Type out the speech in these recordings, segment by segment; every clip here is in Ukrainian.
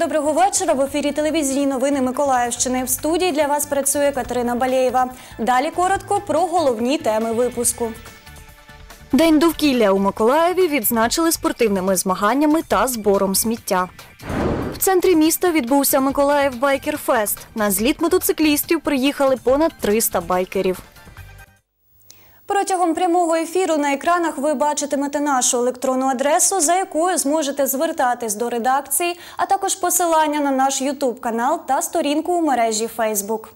доброго вечора. В ефірі телевізійні новини Миколаївщини. В студії для вас працює Катерина Балєєва. Далі коротко про головні теми випуску. День довкілля у Миколаєві відзначили спортивними змаганнями та збором сміття. В центрі міста відбувся Миколаїв Байкер-фест. На зліт мотоциклістів приїхали понад 300 байкерів. Протягом прямого ефіру на екранах ви бачитимете нашу електронну адресу, за якою зможете звертатись до редакції, а також посилання на наш YouTube-канал та сторінку у мережі Facebook.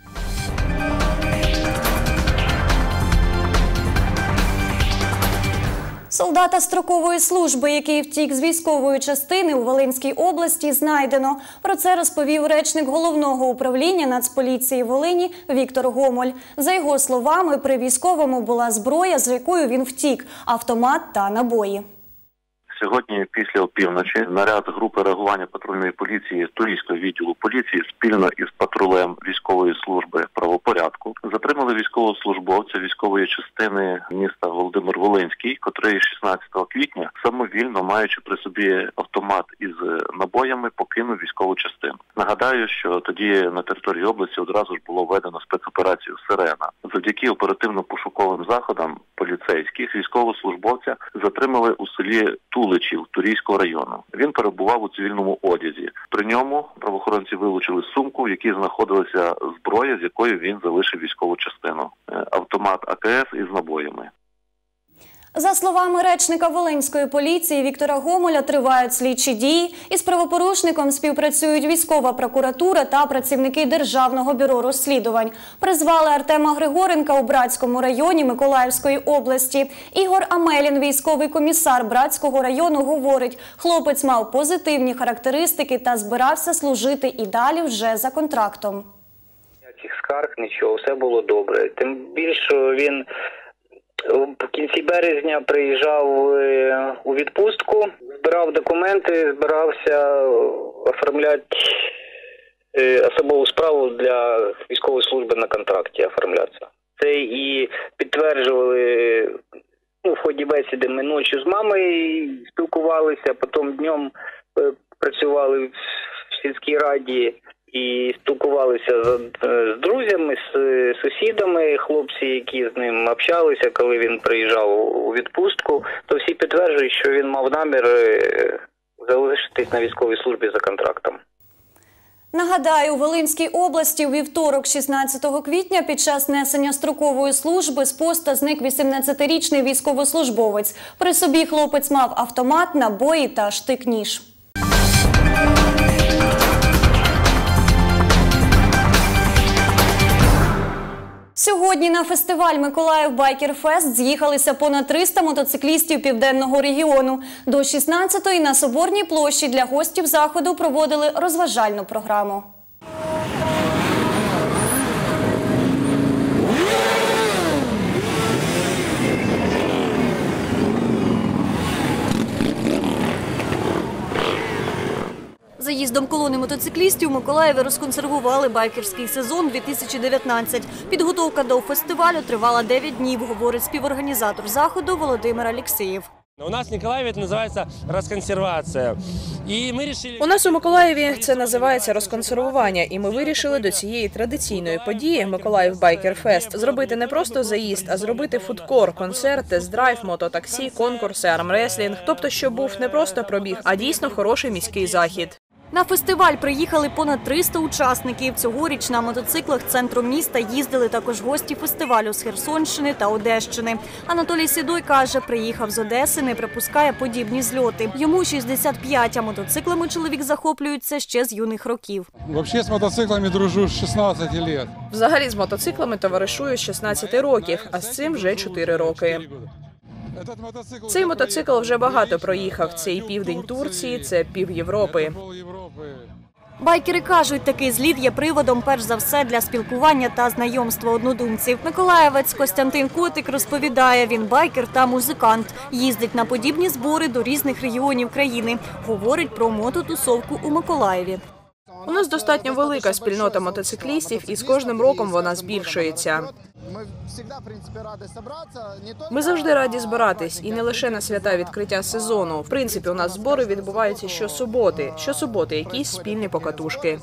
Солдата строкової служби, який втік з військової частини у Волинській області, знайдено. Про це розповів речник Головного управління Нацполіції Волині Віктор Гомоль. За його словами, при військовому була зброя, з якою він втік – автомат та набої. Сьогодні після опівночі наряд групи реагування патрульної поліції Турійського відділу поліції спільно із патрулем військової служби правопорядку затримали військовослужбовця військової частини міста Володимир-Волинський, котрий 16 квітня самовільно, маючи при собі автомат із набоями, покинув військову частину. Нагадаю, що тоді на території області одразу ж було введено спецоперацію «Сирена». Завдяки оперативно-пошуковим заходам поліцейських військовослужбовця затримали у селі Туличів Турійського району. Він перебував у цивільному одязі. При ньому правоохоронці вилучили сумку, в якій знаходилася зброя, з якою він залишив військову частину. Автомат АКС із набоями. За словами речника Волинської поліції Віктора Гомоля, тривають слідчі дії. Із правопорушником співпрацюють військова прокуратура та працівники Державного бюро розслідувань. Призвали Артема Григоренка у Братському районі Миколаївської області. Ігор Амелін, військовий комісар Братського району, говорить, хлопець мав позитивні характеристики та збирався служити і далі вже за контрактом. Ніяких скарг, нічого, все було добре. Тим більше він в кінці березня приїжджав у відпустку, збирав документи, збирався оформляти особову справу для військової служби на контракті оформлятися. Це і підтверджували в ході бесіди. Ми ночі з мамою спілкувалися, потім днем працювали в сільській раді і спілкувалися з друзями, з сусідами, хлопці, які з ним общалися, коли він приїжджав у відпустку, то всі підтверджують, що він мав намір залишитись на військовій службі за контрактом. Нагадаю, у Волинській області у вівторок, 16 квітня, під час несення строкової служби з поста зник 18-річний військовослужбовець. При собі хлопець мав автомат, набої та штик-ніж. Сьогодні на фестиваль Миколаїв Байкер-фест з'їхалися понад 300 мотоциклістів південного регіону. До 16-ї на Соборній площі для гостів заходу проводили розважальну програму. Заїздом колони мотоциклістів у Миколаєві розконсервували байкерський сезон 2019. Підготовка до фестивалю тривала 9 днів, говорить співорганізатор заходу Володимир Алєксєєв. У нас в Миколаєві це називається розконсервація. У нас у Миколаєві це називається розконсервування, і ми вирішили до цієї традиційної події Миколаїв Байкер-фест зробити не просто заїзд, а зробити фудкор, концерт, тест-драйв, мототаксі, конкурси, армреслінг. Тобто, щоб був не просто пробіг, а дійсно хороший міський захід. На фестиваль приїхали понад 300 учасників. Цьогоріч на мотоциклах центром міста їздили також гості фестивалю з Херсонщини та Одещини. Анатолій Сідой каже, приїхав з Одеси, не припускає подібні зльоти. Йому 65, а мотоциклами чоловік захоплюється ще з юних років. Взагалі з мотоциклами дружу з 16 років. Взагалі з мотоциклами товаришую з 16 років, а з цим вже 4 роки. Цей мотоцикл вже багато проїхав. Це і південь Турції, це пів Європи. Байкери кажуть, такий зліт є приводом перш за все для спілкування та знайомства однодумців. Миколаєвець Костянтин Котик розповідає, він байкер та музикант. Їздить на подібні збори до різних регіонів країни. Говорить про мототусовку у Миколаєві. У нас достатньо велика спільнота мотоциклістів, і з кожним роком вона збільшується. Ми завжди раді збиратись, і не лише на свята відкриття сезону. В принципі, у нас збори відбуваються щосуботи. Щосуботи якісь спільні покатушки.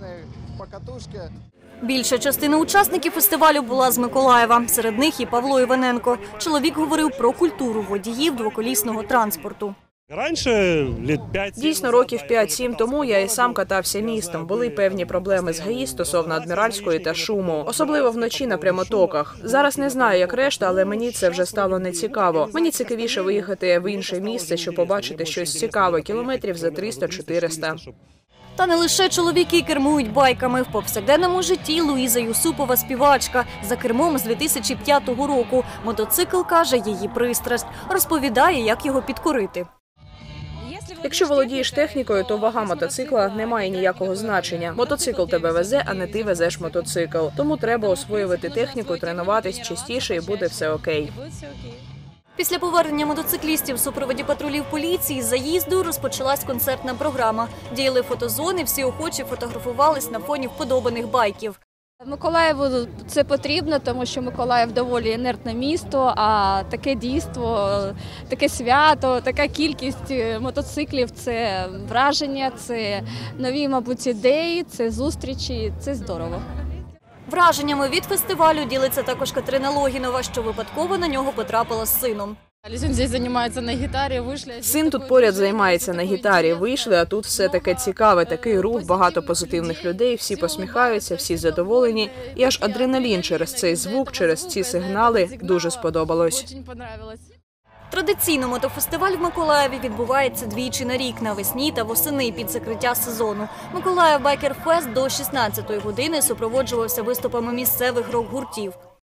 Більша частина учасників фестивалю була з Миколаєва. Серед них і Павло Іваненко. Чоловік говорив про культуру водіїв двоколісного транспорту. Дійсно, років 5-7 тому я і сам катався містом. Були певні проблеми з ГАІ стосовно Адміральської та шуму, особливо вночі на прямотоках. Зараз не знаю, як решта, але мені це вже стало нецікаво. Мені цікавіше виїхати в інше місце, щоб побачити щось цікаве, кілометрів за 300-400. Та не лише чоловіки кермують байками. В повсякденному житті Луїза Юсупова – співачка. За кермом з 2005 року. Мотоцикл, каже, її пристрасть. Розповідає, як його підкорити. Якщо володієш технікою, то вага мотоцикла не має ніякого значення. Мотоцикл тебе везе, а не ти везеш мотоцикл. Тому треба освоювати техніку, тренуватись частіше і буде все окей. Після повернення мотоциклістів в супроводі патрулів поліції з заїзду розпочалась концертна програма. Діяли фотозони, всі охочі фотографувались на фоні вподобаних байків. Миколаєву це потрібно, тому що Миколаїв доволі інертне місто, а таке дійство, таке свято, така кількість мотоциклів – це враження, це нові, мабуть, ідеї, це зустрічі, це здорово. Враженнями від фестивалю ділиться також Катерина Логінова, що випадково на нього потрапила з сином. Він тут займається на гітарі, вийшли. Син тут поряд займається на гітарі. Вийшли, а тут все таке цікаве, такий рух, багато позитивних людей, всі посміхаються, всі задоволені. І аж адреналін через цей звук, через ці сигнали дуже сподобалось. Традиційно мотофестиваль в Миколаєві відбувається двічі на рік – навесні та восени під закриття сезону. Миколаїв Байкер Фест до 16-ї години супроводжувався виступами місцевих рок-гуртів.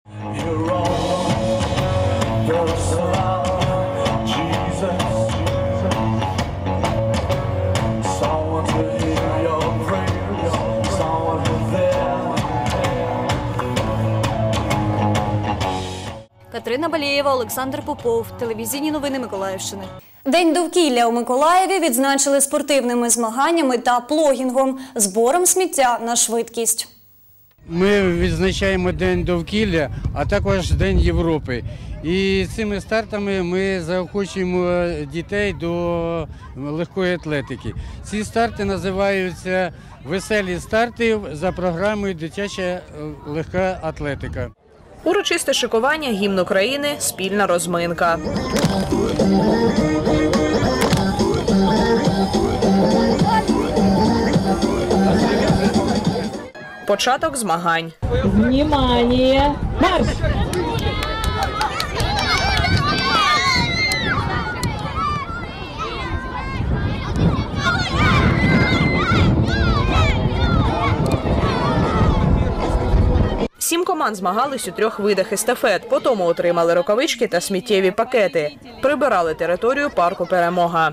Катерина Балєєва, Олександр Попов. Телевізійні новини Миколаївщини. День довкілля у Миколаєві відзначили спортивними змаганнями та плогінгом – збором сміття на швидкість. Ми відзначаємо День довкілля, а також День Європи. І цими стартами ми заохочуємо дітей до легкої атлетики. Ці старти називаються «Веселі старти» за програмою «Дитяча легка атлетика». Урочисте шикування, гімн України, спільна розминка. Початок змагань. Внимание! Марш! Сім команд змагались у 3 видах естафет, потім отримали рукавички та сміттєві пакети. Прибирали територію парку «Перемога».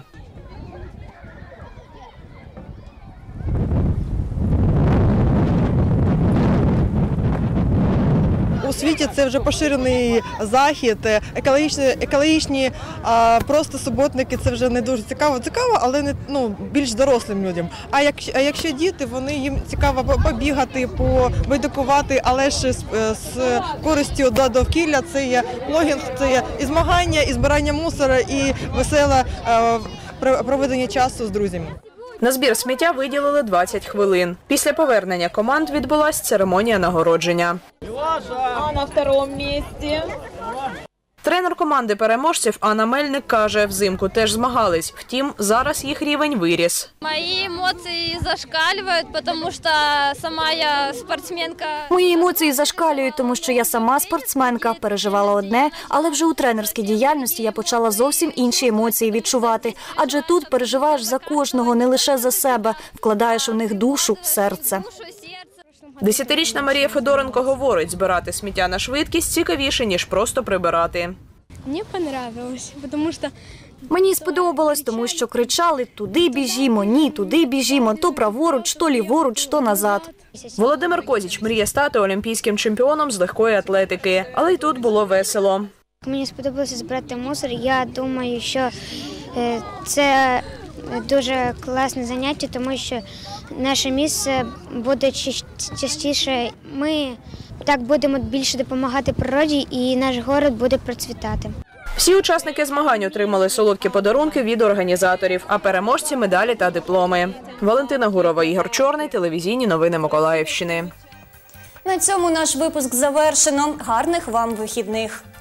У світі це вже поширений захід, екологічні просто суботники – це вже не дуже цікаво, але не, більш дорослим людям. А якщо діти, їм цікаво побігати, побайдукувати, але ж з користю до довкілля, це є плогінг, це є і змагання, і збирання мусора, і веселе проведення часу з друзями. На збір сміття виділили 20 хвилин. Після повернення команд відбулася церемонія нагородження. А на втором місці? Тренер команди переможців Анна Мельник каже, взимку теж змагались. Втім, зараз їх рівень виріс. Мої емоції зашкалюють, тому що сама я спортсменка. Мої емоції зашкалюють, тому що я сама спортсменка. Переживала одне, але вже у тренерській діяльності я почала зовсім інші емоції відчувати. Адже тут переживаєш за кожного, не лише за себе. Вкладаєш у них душу, серце. 10-річна Марія Федоренко говорить, збирати сміття на швидкість цікавіше, ніж просто прибирати. Мені подобалось, тому що Мені сподобалось, тому що кричали «туди біжімо», «ні, туди біжімо», то праворуч, то ліворуч, то назад. Володимир Козіч мріє стати олімпійським чемпіоном з легкої атлетики. Але й тут було весело. Мені сподобалося збирати мусор. Я думаю, що це дуже класне заняття, тому що наше місце буде частіше. Ми Так будемо більше допомагати природі і наш город буде процвітати. Всі учасники змагань отримали солодкі подарунки від організаторів, а переможці – медалі та дипломи. Валентина Гурова, Ігор Чорний, телевізійні новини Миколаївщини. На цьому наш випуск завершено. Гарних вам вихідних!